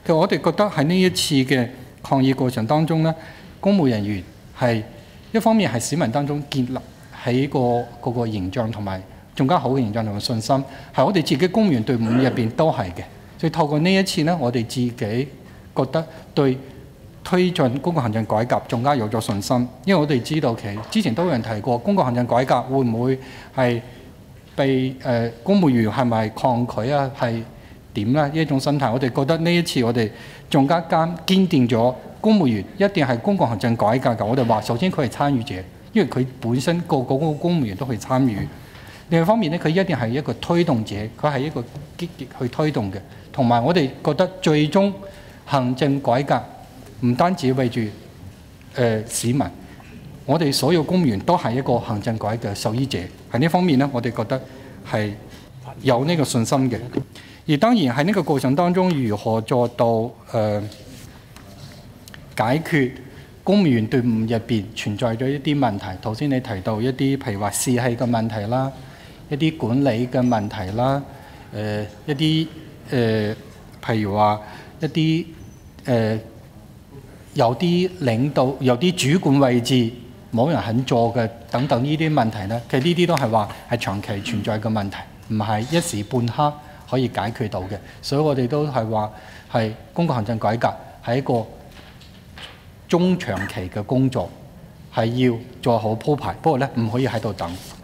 其實我哋覺得喺呢一次嘅抗議過程當中咧，公務人員係一方面係市民當中建立起嗰個形象同埋更加好嘅形象同埋信心，係我哋自己公務員隊伍入邊都係嘅。所以透過呢一次咧，我哋自己覺得對推進公共行政改革更加有咗信心，因為我哋知道其實之前都有人提過公共行政改革會唔會係被公務員係咪抗拒啊？係點咧？呢一種心態，我哋覺得呢一次我哋更加堅定咗公務員一定係公共行政改革嘅。我哋話首先佢係參與者，因為佢本身個公務員都可以參與。另一方面咧，佢一定係一個推動者，佢係一個積極去推動嘅。同埋我哋覺得最終行政改革唔單止為住市民，我哋所有公務員都係一個行政改革嘅受益者。喺呢方面咧，我哋覺得係有呢個信心嘅。而當然喺呢個過程當中，如何做到解決公務員隊伍入邊存在咗一啲問題？頭先你提到一啲譬如話士氣嘅問題啦，一啲管理嘅問題啦，一啲譬如話一啲有啲領導有啲主管位置冇人肯做嘅等等呢啲問題咧，其實呢啲都係話係長期存在嘅問題，唔係一時半刻可以解決到嘅。所以我哋都係話係公共行政改革係一個中長期嘅工作，係要做好鋪排。不過咧，唔可以喺度等。